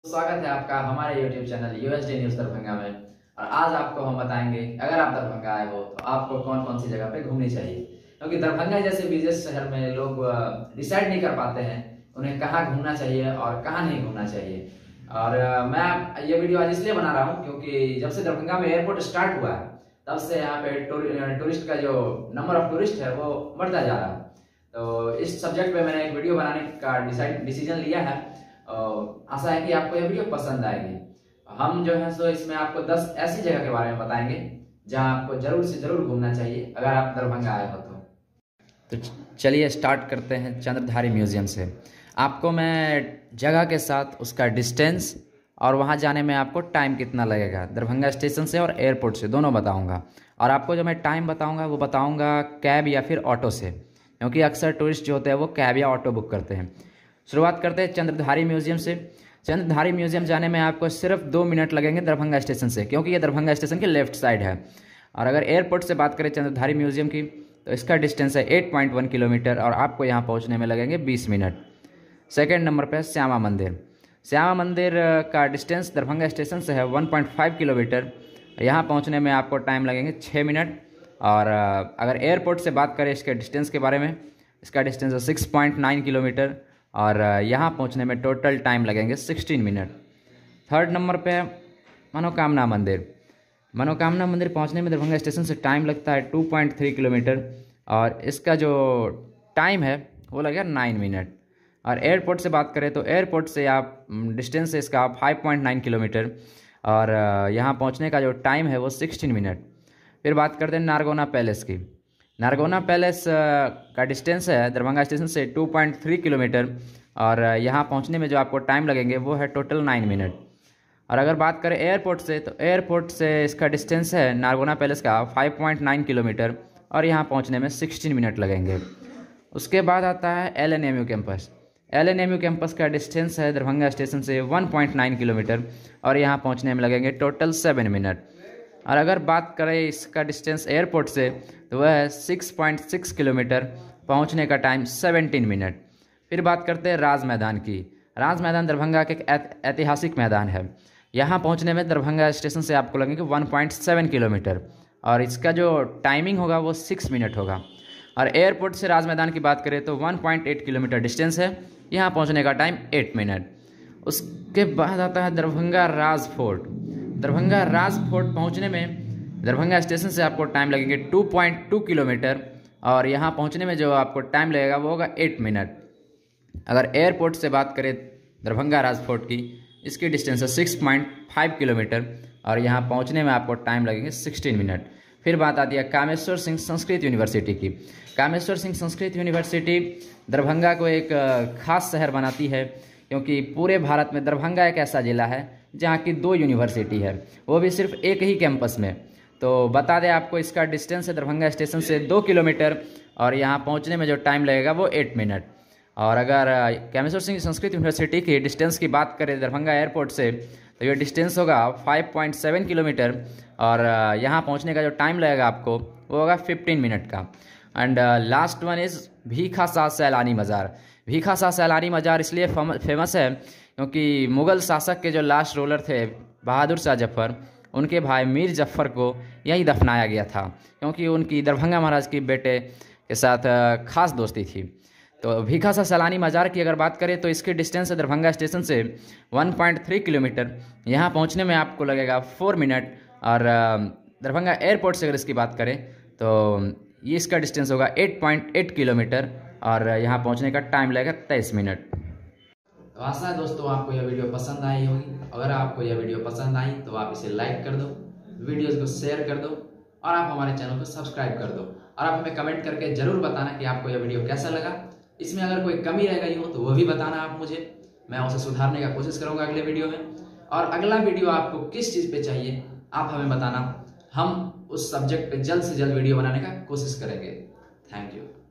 स्वागत है आपका हमारे YouTube channel USD news Darbhanga में। और आज आपको हम बताएंगे अगर आप दरभंगा आए हो तो आपको कौन कौन सी जगह पे घूमनी चाहिए, क्योंकि दरभंगा जैसे बिजनेस शहर में लोग डिसाइड नहीं कर पाते हैं उन्हें कहाँ घूमना चाहिए और कहाँ नहीं घूमना चाहिए। और मैं ये वीडियो आज इसलिए बना रहा हूँ क्योंकि जब से दरभंगा में एयरपोर्ट स्टार्ट हुआ है तब से यहाँ पे टूरिस्ट का जो नंबर ऑफ टूरिस्ट है वो बढ़ता जा रहा है। तो इस सब्जेक्ट पे मैंने एक वीडियो बनाने का डिसीजन लिया है। आशा है कि आपको यह वीडियो पसंद आएगी। हम जो है सो इसमें आपको 10 ऐसी जगह के बारे में बताएंगे जहां आपको जरूर से जरूर घूमना चाहिए अगर आप दरभंगा आए हो तो चलिए स्टार्ट करते हैं चंद्रधारी म्यूजियम से। आपको मैं जगह के साथ उसका डिस्टेंस और वहां जाने में आपको टाइम कितना लगेगा दरभंगा स्टेशन से और एयरपोर्ट से दोनों बताऊंगा। और आपको जो मैं टाइम बताऊंगा वो बताऊंगा कैब या फिर ऑटो से, क्योंकि अक्सर टूरिस्ट जो होते हैं वो कैब या ऑटो बुक करते हैं। शुरुआत करते हैं चंद्रधारी म्यूजियम से। चंद्रधारी म्यूजियम जाने में आपको सिर्फ 2 मिनट लगेंगे दरभंगा स्टेशन से, क्योंकि ये दरभंगा स्टेशन के लेफ्ट साइड है। और अगर एयरपोर्ट से बात करें चंद्रधारी म्यूजियम की तो इसका डिस्टेंस है 8.1 किलोमीटर और आपको यहाँ पहुँचने में लगेंगे 20 मिनट। सेकेंड नंबर पर है श्यामा मंदिर। श्यामा मंदिर का डिस्टेंस दरभंगा स्टेशन से है 1.5 किलोमीटर। यहाँ पहुँचने में आपको टाइम लगेंगे 6 मिनट। और अगर एयरपोर्ट से बात करें इसके डिस्टेंस के बारे में, इसका डिस्टेंस है 6.9 किलोमीटर और यहाँ पहुँचने में टोटल टाइम लगेंगे 16 मिनट। थर्ड नंबर पे है मनोकामना मंदिर। मनोकामना मंदिर पहुँचने में दरभंगा स्टेशन से टाइम लगता है 2.3 किलोमीटर और इसका जो टाइम है वो लगेगा 9 मिनट। और एयरपोर्ट से बात करें तो एयरपोर्ट से आप डिस्टेंस है इसका 5.9 किलोमीटर और यहाँ पहुँचने का जो टाइम है वो 16 मिनट। फिर बात करते हैं नारगोना पैलेस की। नारगोना पैलेस का डिस्टेंस है दरभंगा स्टेशन से 2.3 किलोमीटर और यहाँ पहुँचने में जो आपको टाइम लगेंगे वो है टोटल 9 मिनट। और अगर बात करें एयरपोर्ट से तो एयरपोर्ट से इसका डिस्टेंस है नारगोना पैलेस का 5.9 किलोमीटर और यहाँ पहुँचने में 16 मिनट लगेंगे। उसके बाद आता है LNMU कैंपस। LNMU कैंपस का डिस्टेंस है दरभंगा स्टेशन से 1.9 किलोमीटर और यहाँ पहुँचने में लगेंगे टोटल 7 मिनट। और अगर बात करें इसका डिस्टेंस एयरपोर्ट से तो वह है 6.6 किलोमीटर, पहुंचने का टाइम 17 मिनट। फिर बात करते हैं राज मैदान की। राज मैदान दरभंगा के एक ऐतिहासिक मैदान है। यहाँ पहुंचने में दरभंगा स्टेशन से आपको लगेंगे 1.7 किलोमीटर और इसका जो टाइमिंग होगा वो 6 मिनट होगा। और एयरपोर्ट से राज मैदान की बात करें तो 1.8 किलोमीटर डिस्टेंस है, यहाँ पहुँचने का टाइम 8 मिनट। उसके बाद आता है दरभंगा राज फोर्ट। दरभंगा राज फोर्ट पहुंचने में दरभंगा स्टेशन से आपको टाइम लगेंगे 2.2 किलोमीटर और यहाँ पहुंचने में जो आपको टाइम लगेगा वो होगा 8 मिनट। अगर एयरपोर्ट से बात करें दरभंगा राज फोर्ट की, इसकी डिस्टेंस है 6.5 किलोमीटर और यहाँ पहुंचने में आपको टाइम लगेंगे 16 मिनट। फिर बात आती है कामेश्वर सिंह संस्कृत यूनिवर्सिटी की। कामेश्वर सिंह संस्कृत यूनिवर्सिटी दरभंगा को एक खास शहर बनाती है, क्योंकि पूरे भारत में दरभंगा एक ऐसा जिला है जहाँ की 2 यूनिवर्सिटी है, वो भी सिर्फ एक ही कैंपस में। तो बता दें आपको इसका डिस्टेंस है दरभंगा स्टेशन से 2 किलोमीटर और यहाँ पहुँचने में जो टाइम लगेगा वो 8 मिनट। और अगर कामेश्वर सिंह संस्कृत यूनिवर्सिटी की डिस्टेंस की बात करें दरभंगा एयरपोर्ट से तो ये डिस्टेंस होगा 5.7 किलोमीटर और यहाँ पहुँचने का जो टाइम लगेगा आपको वो होगा 15 मिनट का। And last one is Bhikha Shah Sailani मज़ार। भीखा शाह सैलानी मज़ार इसलिए फेमस है क्योंकि मुग़ल शासक के जो लास्ट रूलर थे बहादुर शाह जफ़र, उनके भाई मीर जफ़र को यहीं दफनाया गया था, क्योंकि उनकी दरभंगा महाराज के बेटे के साथ खास दोस्ती थी। तो भीखा शाह सैलानी मज़ार की अगर बात करें तो इसकी डिस्टेंस है दरभंगा स्टेशन से 1.3 किलोमीटर, यहाँ पहुँचने में आपको लगेगा 4 मिनट। और दरभंगा एयरपोर्ट से अगर इसकी बात करें तो ये इसका डिस्टेंस होगा 8.8 किलोमीटर और यहाँ पहुँचने का टाइम लगेगा 23 मिनट। तो आशा है दोस्तों आपको यह वीडियो पसंद आई होगी। अगर आपको यह वीडियो पसंद आई तो आप इसे लाइक कर दो, वीडियोस को शेयर कर दो और आप हमारे चैनल को सब्सक्राइब कर दो। और आप हमें कमेंट करके ज़रूर बताना कि आपको यह वीडियो कैसा लगा। इसमें अगर कोई कमी रह गई हो तो वो भी बताना आप मुझे, मैं उसे सुधारने का कोशिश करूँगा अगले वीडियो में। और अगला वीडियो आपको किस चीज़ पर चाहिए आप हमें बताना, हम उस सब्जेक्ट पर जल्द से जल्द वीडियो बनाने का कोशिश करेंगे। Thank you.